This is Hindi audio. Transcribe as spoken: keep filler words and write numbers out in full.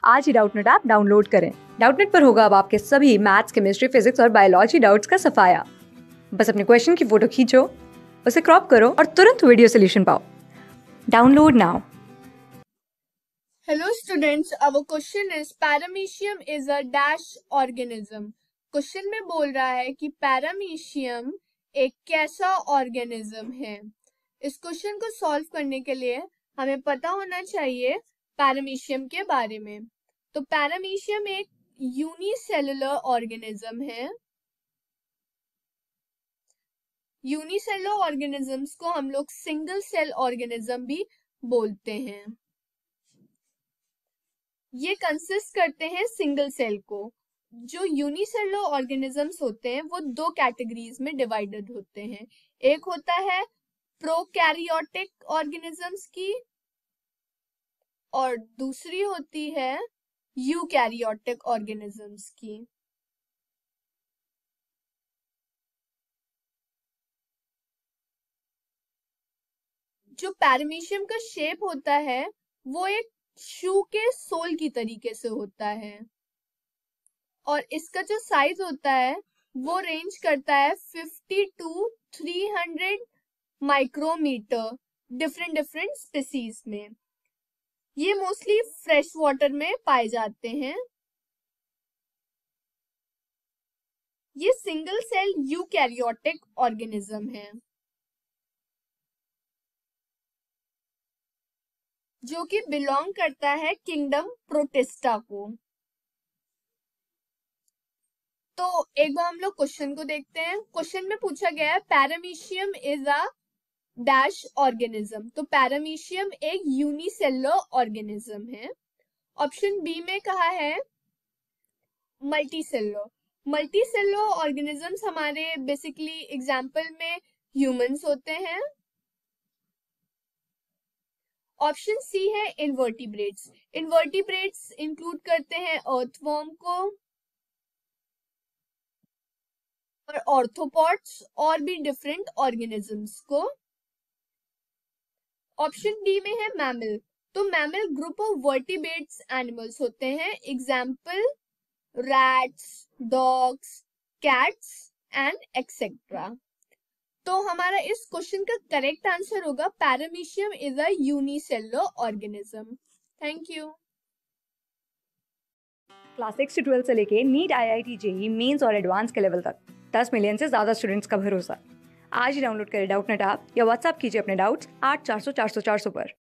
आज ही डाउटनेट ऐप डाउनलोड करें। डाउटनेट पर होगा अब आपके सभी मैथ्स, केमिस्ट्री, फिजिक्स और बायोलॉजी डाउट्स का सफाया। बस अपने क्वेश्चन की फोटो खींचो, उसे क्रॉप करो और तुरंत वीडियो सोल्यूशन पाओ। Download now. Hello students, our question is paramecium is a dash organism. Question में बोल रहा है कि पैरामीशियम एक कैसा ऑर्गेनिज्म है। इस क्वेश्चन को सॉल्व करने के लिए हमें पता होना चाहिए पैरामीशियम के बारे में। तो पैरामीशियम एक यूनिसेलुलर ऑर्गेनिज्म है। यूनिसेलुलर ऑर्गेनिजम्स को हम लोग सिंगल सेल ऑर्गेनिज्म भी बोलते हैं। ये कंसिस्ट करते हैं सिंगल सेल को। जो यूनिसेलुलर ऑर्गेनिजम्स होते हैं वो दो कैटेगरीज में डिवाइडेड होते हैं। एक होता है प्रोकैरियोटिक ऑर्गेनिजम्स की और दूसरी होती है यूकैरियोटिक ऑर्गेनिजम्स की। जो पैरामीशियम का शेप होता है वो एक शू के सोल की तरीके से होता है और इसका जो साइज होता है वो रेंज करता है fifty to three hundred micrometer different different species में। ये मोस्टली फ्रेश वाटर में पाए जाते हैं। ये सिंगल सेल यूकैरियोटिक ऑर्गेनिज्म है जो कि बिलोंग करता है किंगडम प्रोटिस्टा को। तो एक बार हम लोग क्वेश्चन को देखते हैं। क्वेश्चन में पूछा गया है paramecium is a dash organism. तो पैरामीशियम एक यूनिसेलुलर ऑर्गेनिज्म है। ऑप्शन बी में कहा है मल्टीसेलुलर। मल्टीसेलुलर ऑर्गेनिजम्स हमारे बेसिकली एग्जांपल में ह्यूमंस होते हैं। ऑप्शन सी है इनवर्टिब्रेट्स। इनवर्टिब्रेट्स इंक्लूड करते हैं अर्थवर्म को और ऑर्थोपॉड्स और भी डिफरेंट ऑर्गेनिजम्स को। ऑप्शन डी में है मैमल। तो mammal group of vertebrates animals होते हैं। Example rats, dogs, cats and etcetera. तो हमारा इस क्वेश्चन का करेक्ट आंसर होगा paramecium is a unicellular organism. Thank you. Class six से ट्वेल्थ से लेके NEET, I I T, JEE Mains और एडवांस के लेवल तक दस मिलियन से ज्यादा स्टूडेंट्स का भरोसा। आज ही डाउनलोड करें डाउटनेट ऐप या व्हाट्सएप कीजिए अपने डाउट्स आठ चार सौ चार सौ चार सौ पर।